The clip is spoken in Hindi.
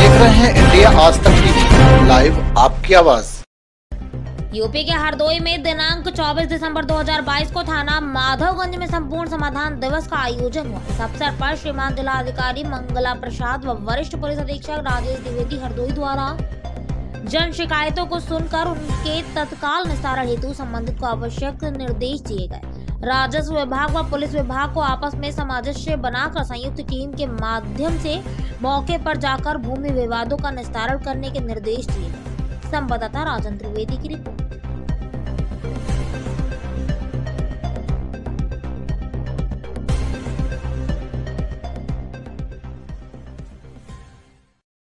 देख रहे हैं इंडिया आज तक टीवी लाइव, आपकी आवाज। यूपी के हरदोई में दिनांक 24 दिसंबर 2022 को थाना माधवगंज में संपूर्ण समाधान दिवस का आयोजन हुआ। इस अवसर पर श्रीमान जिलाधिकारी मंगला प्रसाद व वरिष्ठ पुलिस अधीक्षक राजेश द्विवेदी हरदोई द्वारा जन शिकायतों को सुनकर उनके तत्काल निस्तारण हेतु संबंधित को आवश्यक निर्देश दिए गए। राजस्व विभाग व पुलिस विभाग को आपस में सामंजस्य बनाकर संयुक्त टीम के माध्यम से मौके पर जाकर भूमि विवादों का निस्तारण करने के निर्देश दिए गए। संवाददाता राजन त्रिवेदी की रिपोर्ट।